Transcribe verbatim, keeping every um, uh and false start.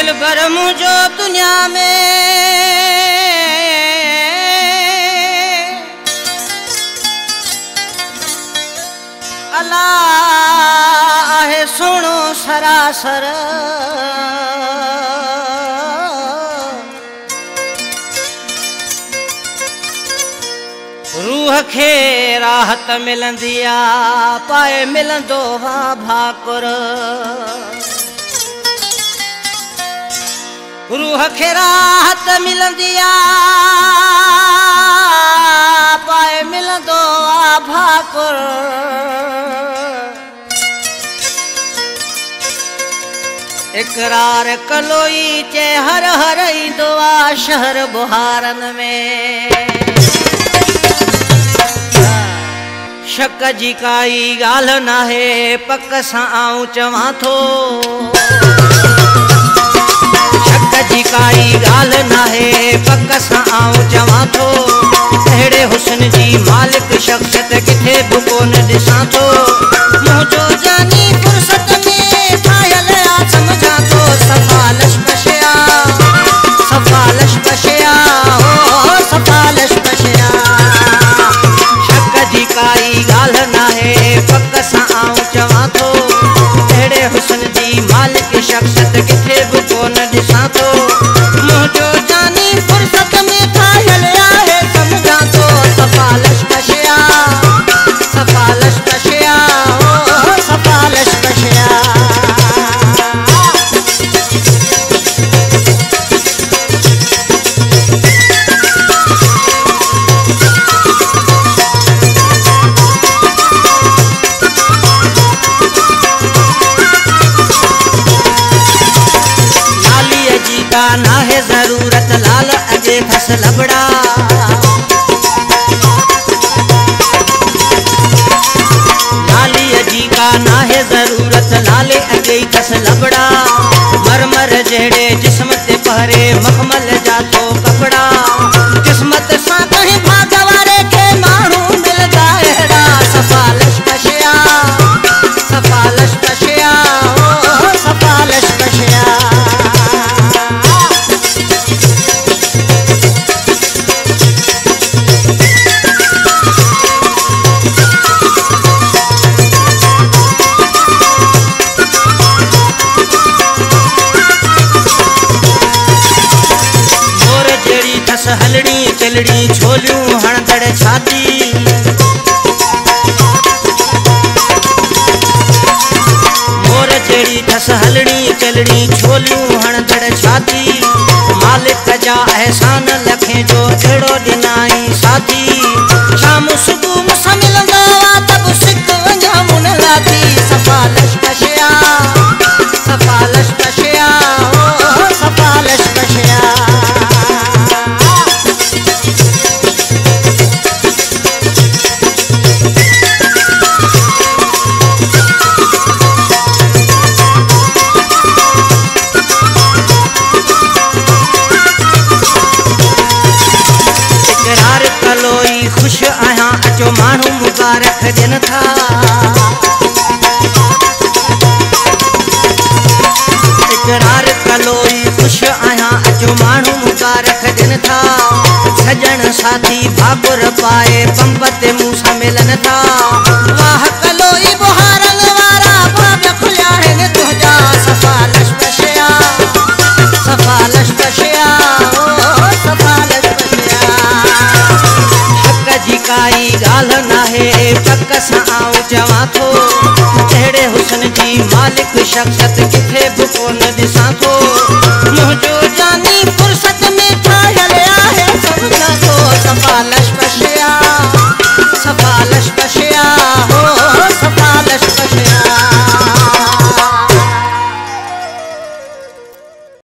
दिल भर मुझो दुनिया में अल्लाह है सुनो सरासर रूह खे राहत मिलंदी आ पाए मिलंदो वा भाकुर रूह खे राहत मिलंदी आ पाए मिलंदो वा भाकुर इकरार कलोई चे हर हर ईंदो आ शहर बुहारन में शक जी काई गाल ना है पक सां आऊं चवां थो शक जी काई गाल ना है पक सां आऊं चवां थो अहिड़े हुस्न जी मालिक शख्सियत किथे बि कोन ॾिसां थो मुंहिंजो जानी फुर्सत में ठाहियल आ समझां थो सफ़ा लशपशिया सफ़ा लशपशिया हो सफ़ा लशपशिया काई गाल ना है पक सां आऊं चवां थो अहिड़े हुस्न जी मालिक शख्सियत किथे बि कोन ॾिसां थो मुंहिंजो जानी फुर्सत में ठाहियल आहे समझां थो सफ़ा लशपशिया सफ़ा लशपशिया हो सफ़ा लशपशिया ना है जरूरत लाल अगे फस लबड़ा लाली अजी का ना है जरूरत लाले अगे फस लबड़ा मरमर जड़े जिस्म ते पहरे मखमल जातो कपड़ा किस्मत सा कहीं भागवारे के मानू मिलदा एड़ा सफ़ा लशपशिया सफ़ा लशपशिया हो सफ़ा लशपशिया हलड़ी चलड़ी झोलियूं हणदड़ छाती मोर जड़ी ठस हलड़ी चलड़ी झोलियूं हणदड़ छाती मालिक जा एहसान लखे जो अहिड़ो ॾिनाई साथी शाम सुबुह मूंसां मिलंदा हुआ तब सिक वञा मुन लाथी सफ़ा लशपशिया सफ़ा लशपशिया हो सफ़ा लशपशिया खुश आया अचो मानू मुबारक दिन था इकरार कलोई खुश आया अचो मानू मुबारक दिन था सजन साथी भाकुर पाए पंपत मूसा मिलन था वाह कलोई बुहारन वारा बाब खुलिया है तुझा सफ़ा लशपशिया सफ़ा लशपशिया हो सफ़ा लशपशिया जी काई गाल ना है पक सां आऊं चवां थो अहिड़े हुस्न जी मालिक शख्सियत किथे बि कोन ॾिसां थो मुंहिंजो